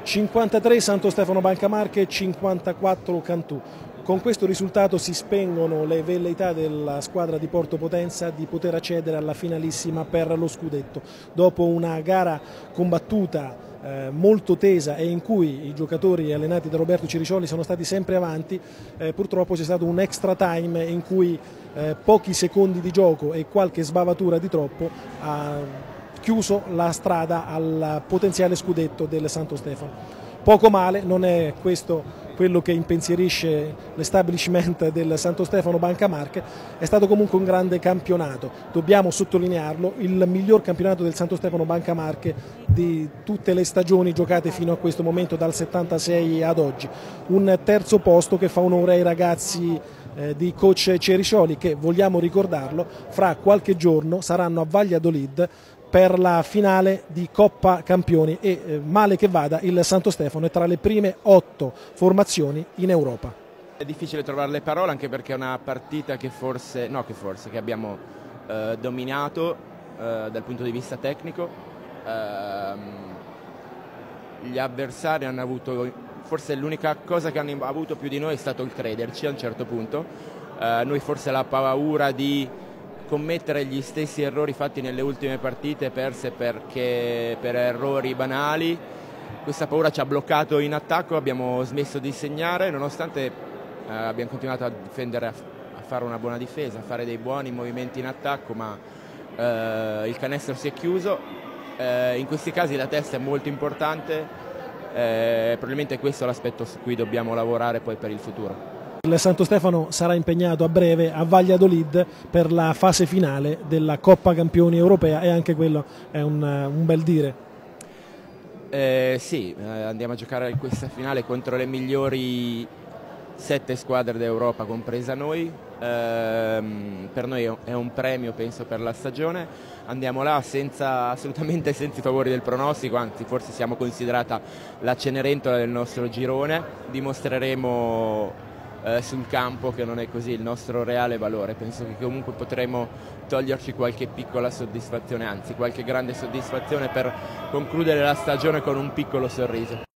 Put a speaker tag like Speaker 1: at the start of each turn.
Speaker 1: 53 Santo Stefano Banca Marche, 54 Cantù. Con questo risultato si spengono le velleità della squadra di Porto Potenza di poter accedere alla finalissima per lo scudetto. Dopo una gara combattuta, molto tesa e in cui i giocatori allenati da Roberto Ceriscioli sono stati sempre avanti, purtroppo c'è stato un extra time in cui pochi secondi di gioco e qualche sbavatura di troppo ha chiuso la strada al potenziale scudetto del Santo Stefano. Poco male, non è questo quello che impensierisce l'establishment del Santo Stefano Banca Marche, è stato comunque un grande campionato, dobbiamo sottolinearlo, il miglior campionato del Santo Stefano Banca Marche di tutte le stagioni giocate fino a questo momento, dal 76 ad oggi. Un terzo posto che fa onore ai ragazzi di coach Ceriscioli che, vogliamo ricordarlo, fra qualche giorno saranno a Valladolid per la finale di Coppa Campioni e male che vada il Santo Stefano è tra le prime 8 formazioni in Europa.
Speaker 2: È difficile trovare le parole anche perché è una partita che abbiamo dominato dal punto di vista tecnico. Gli avversari hanno avuto, forse l'unica cosa che hanno avuto più di noi è stato il crederci a un certo punto. Noi forse la paura di commettere gli stessi errori fatti nelle ultime partite perse per errori banali, questa paura ci ha bloccato in attacco, abbiamo smesso di segnare nonostante abbiamo continuato a difendere, a fare una buona difesa, a fare dei buoni movimenti in attacco, ma il canestro si è chiuso. In questi casi la testa è molto importante, probabilmente questo è l'aspetto su cui dobbiamo lavorare poi per il futuro.
Speaker 1: Il Santo Stefano sarà impegnato a breve a Valladolid per la fase finale della Coppa Campioni Europea e anche quello è un bel dire.
Speaker 2: Sì, andiamo a giocare questa finale contro le migliori 7 squadre d'Europa, compresa noi. Per noi è un premio, penso, per la stagione. Andiamo là assolutamente senza i favori del pronostico, anzi forse siamo considerata la Cenerentola del nostro girone. Dimostreremo sul campo che non è così il nostro reale valore. Penso che comunque potremo toglierci qualche piccola soddisfazione, anzi qualche grande soddisfazione per concludere la stagione con un piccolo sorriso.